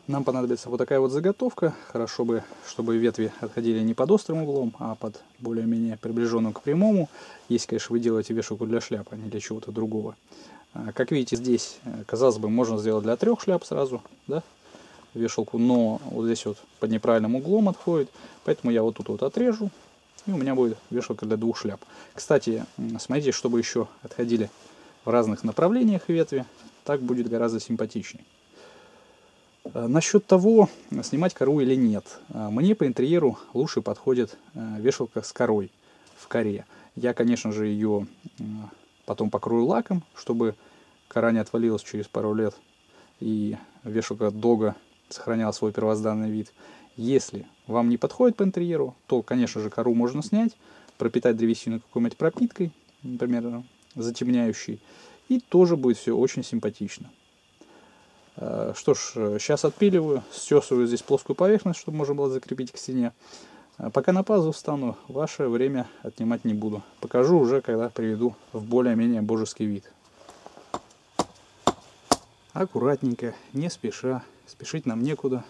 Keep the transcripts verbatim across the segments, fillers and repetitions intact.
нам понадобится вот такая вот заготовка. Хорошо бы, чтобы ветви отходили не под острым углом, а под более-менее приближенным к прямому. Если, конечно, вы делаете вешалку для шляп, а не для чего-то другого. Как видите, здесь, казалось бы, можно сделать для трех шляп сразу, да, вешалку, но вот здесь вот под неправильным углом отходит, поэтому я вот тут вот отрежу, и у меня будет вешалка для двух шляп. Кстати, смотрите, чтобы еще отходили в разных направлениях ветви, так будет гораздо симпатичнее. Насчет того, снимать кору или нет, мне по интерьеру лучше подходит вешалка с корой в коре. Я, конечно же, ее потом покрою лаком, чтобы кора не отвалилась через пару лет и вешалка долго сохраняла свой первозданный вид. Если вам не подходит по интерьеру, то, конечно же, кору можно снять, пропитать древесину какой-нибудь пропиткой, например, затемняющей, и тоже будет все очень симпатично. Что ж, сейчас отпиливаю, стесываю здесь плоскую поверхность, чтобы можно было закрепить к стене. Пока на паузу встану, ваше время отнимать не буду. Покажу уже, когда приведу в более-менее божеский вид. Аккуратненько, не спеша, спешить нам некуда.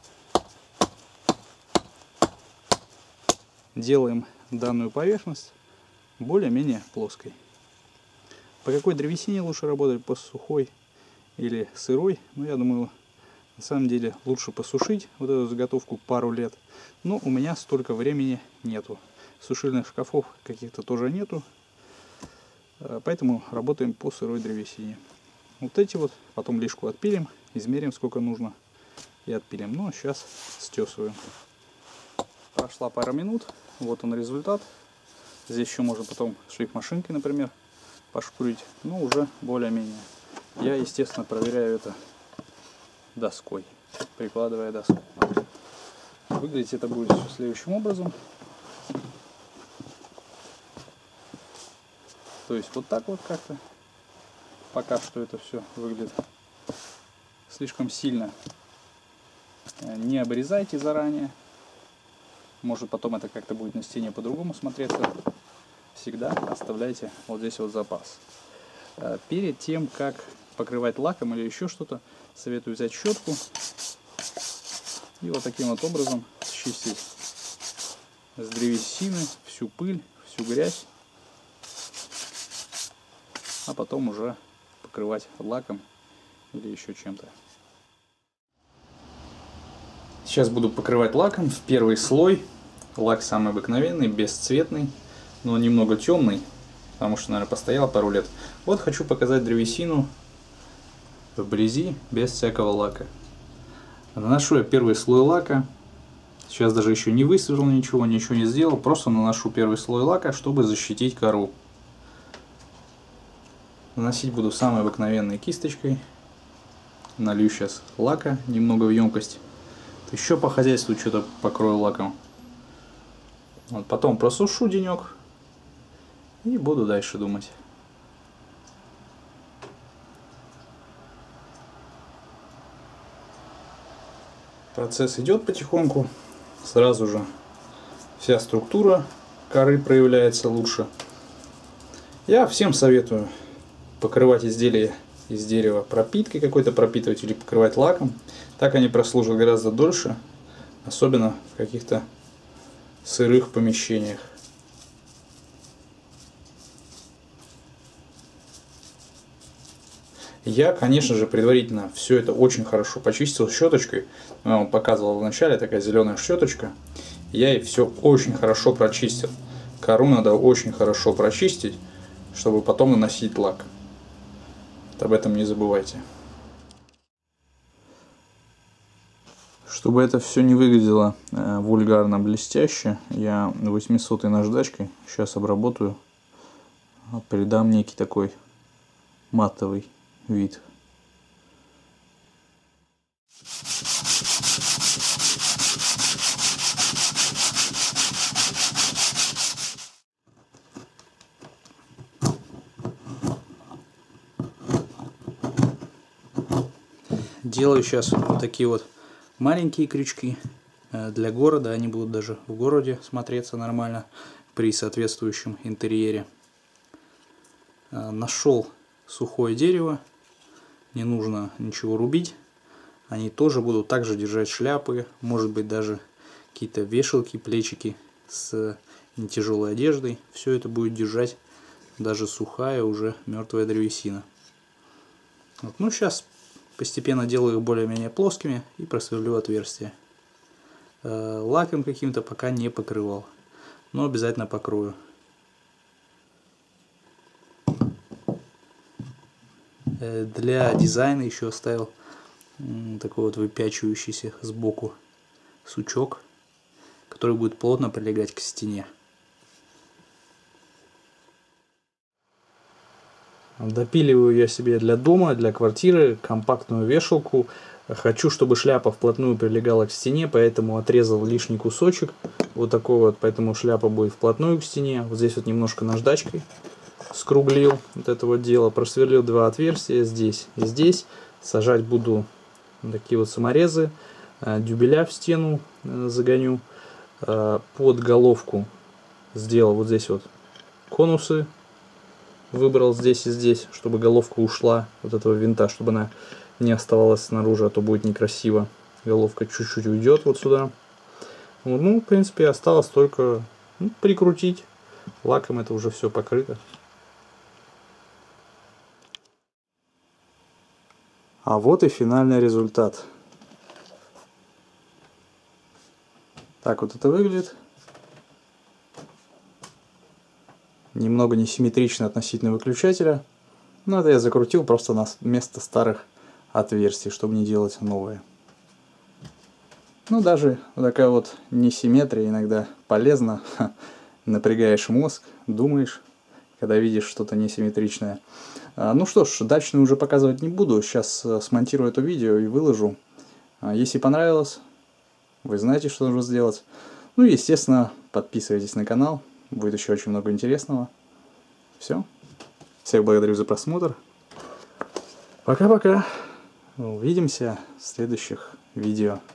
Делаем данную поверхность более-менее плоской. По какой древесине лучше работать, по сухой или сырой? Ну, я думаю, на самом деле лучше посушить вот эту заготовку пару лет. Но у меня столько времени нету. Сушильных шкафов каких-то тоже нету. Поэтому работаем по сырой древесине. Вот эти вот потом лишку отпилим, измерим сколько нужно и отпилим. Ну, сейчас стесываем. Прошла пара минут, вот он результат. Здесь еще можно потом шлифмашинкой, например, пошкурить, но уже более-менее. Я, естественно, проверяю это доской, прикладывая доску. Выглядеть это будет все следующим образом. То есть вот так вот как-то. Пока что это все выглядит слишком сильно. Не обрезайте заранее. Может, потом это как-то будет на стене по-другому смотреться. Всегда оставляйте вот здесь вот запас. Перед тем, как покрывать лаком или еще что-то, советую взять щетку и вот таким вот образом счистить с древесины всю пыль, всю грязь, а потом уже покрывать лаком или еще чем-то. Сейчас буду покрывать лаком в первый слой. Лак самый обыкновенный, бесцветный, но немного темный, потому что, наверное, постоял пару лет. Вот хочу показать древесину вблизи, без всякого лака. Наношу я первый слой лака. Сейчас даже еще не высверлил ничего, ничего не сделал. Просто наношу первый слой лака, чтобы защитить кору. Наносить буду самой обыкновенной кисточкой. Налью сейчас лака немного в емкость. Еще по хозяйству что-то покрою лаком. Вот, потом просушу денек и буду дальше думать. Процесс идет потихоньку. Сразу же вся структура коры проявляется лучше. Я всем советую покрывать изделия из дерева пропиткой какой-то, пропитывать или покрывать лаком. Так они прослужат гораздо дольше, особенно в каких-то сырых помещениях. Я, конечно же, предварительно все это очень хорошо почистил щеточкой. Я вам показывал в начале, такая зеленая щеточка. Я и все очень хорошо прочистил. Кору надо очень хорошо прочистить, чтобы потом наносить лак. Об этом не забывайте. Чтобы это все не выглядело э, вульгарно блестяще, я восьмисотой наждачкой сейчас обработаю, придам некий такой матовый вид. Делаю сейчас вот такие вот маленькие крючки для города. Они будут даже в городе смотреться нормально при соответствующем интерьере. Нашел сухое дерево. Не нужно ничего рубить. Они тоже будут также держать шляпы, может быть даже какие-то вешалки, плечики с нетяжелой одеждой. Все это будет держать даже сухая уже мертвая древесина. Вот. Ну, сейчас постепенно делаю их более-менее плоскими и просверлю отверстия. Э, лаком каким-то пока не покрывал, но обязательно покрою. Э, для дизайна еще оставил э, такой вот выпячивающийся сбоку сучок, который будет плотно прилегать к стене. Допиливаю я себе для дома, для квартиры компактную вешалку. Хочу, чтобы шляпа вплотную прилегала к стене, поэтому отрезал лишний кусочек. Вот такой вот, поэтому шляпа будет вплотную к стене. Вот здесь вот немножко наждачкой скруглил вот это вот дело. Просверлил два отверстия здесь и здесь. Сажать буду такие вот саморезы. Дюбеля в стену загоню. Под головку сделал вот здесь вот конусы. Выбрал здесь и здесь, чтобы головка ушла от этого винта, чтобы она не оставалась снаружи, а то будет некрасиво. Головка чуть-чуть уйдет вот сюда. Вот, ну, в принципе, осталось только ну, прикрутить. Лаком это уже все покрыто. А вот и финальный результат. Так вот это выглядит. Немного несимметрично относительно выключателя. Но это я закрутил просто на место старых отверстий, чтобы не делать новые. Ну, даже вот такая вот несимметрия иногда полезна. Напрягаешь мозг, думаешь, когда видишь что-то несимметричное. Ну что ж, дальше уже показывать не буду. Сейчас смонтирую это видео и выложу. Если понравилось, вы знаете, что нужно сделать. Ну и, естественно, подписывайтесь на канал. Будет еще очень много интересного. Все. Всех благодарю за просмотр. Пока-пока. Увидимся в следующих видео.